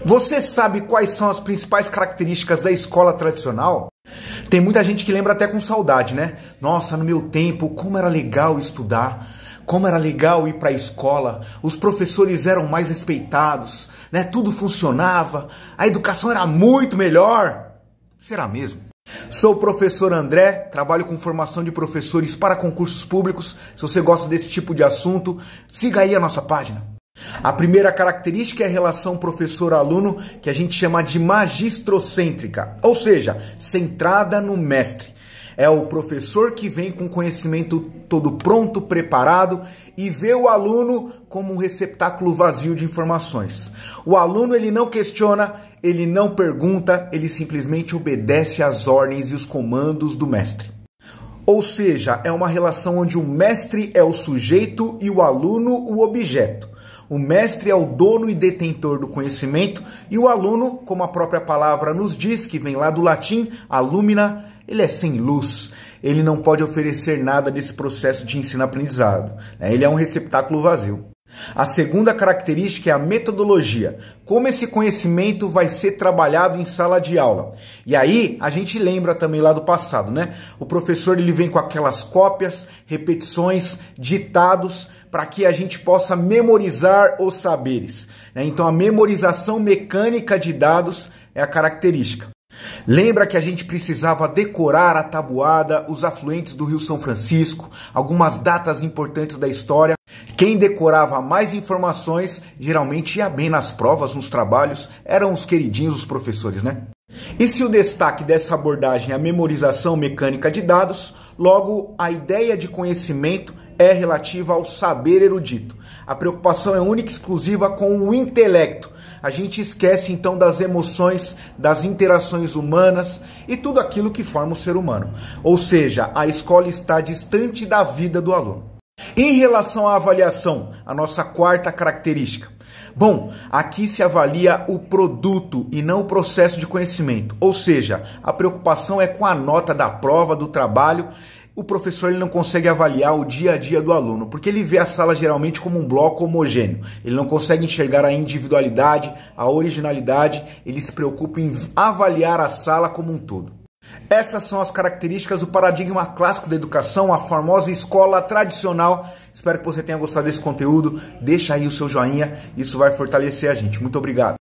Você sabe quais são as principais características da escola tradicional? Tem muita gente que lembra até com saudade, né? Nossa, no meu tempo, como era legal estudar, como era legal ir para a escola, os professores eram mais respeitados, né? Tudo funcionava, a educação era muito melhor. Será mesmo? Sou o professor André, trabalho com formação de professores para concursos públicos. Se você gosta desse tipo de assunto, siga aí a nossa página. A primeira característica é a relação professor-aluno, que a gente chama de magistrocêntrica, ou seja, centrada no mestre. É o professor que vem com conhecimento todo pronto, preparado e vê o aluno como um receptáculo vazio de informações. O aluno ele não questiona, ele não pergunta, ele simplesmente obedece às ordens e os comandos do mestre. Ou seja, é uma relação onde o mestre é o sujeito e o aluno o objeto. O mestre é o dono e detentor do conhecimento e o aluno, como a própria palavra nos diz, que vem lá do latim, alumina, ele é sem luz. Ele não pode oferecer nada desse processo de ensino-aprendizado. Ele é um receptáculo vazio. A segunda característica é a metodologia, como esse conhecimento vai ser trabalhado em sala de aula. E aí a gente lembra também lá do passado, né? O professor ele vem com aquelas cópias, repetições, ditados, para que a gente possa memorizar os saberes. Então a memorização mecânica de dados é a característica. Lembra que a gente precisava decorar a tabuada, os afluentes do Rio São Francisco, algumas datas importantes da história. Quem decorava mais informações, geralmente ia bem nas provas, nos trabalhos, eram os queridinhos, os professores, né? E se o destaque dessa abordagem é a memorização mecânica de dados, logo a ideia de conhecimento é relativa ao saber erudito. A preocupação é única e exclusiva com o intelecto. A gente esquece então das emoções, das interações humanas e tudo aquilo que forma o ser humano. Ou seja, a escola está distante da vida do aluno. Em relação à avaliação, a nossa quarta característica. Bom, aqui se avalia o produto e não o processo de conhecimento. Ou seja, a preocupação é com a nota da prova, do trabalho. O professor ele não consegue avaliar o dia a dia do aluno, porque ele vê a sala geralmente como um bloco homogêneo. Ele não consegue enxergar a individualidade, a originalidade, ele se preocupa em avaliar a sala como um todo. Essas são as características do paradigma clássico da educação, a famosa escola tradicional. Espero que você tenha gostado desse conteúdo. Deixa aí o seu joinha, isso vai fortalecer a gente. Muito obrigado.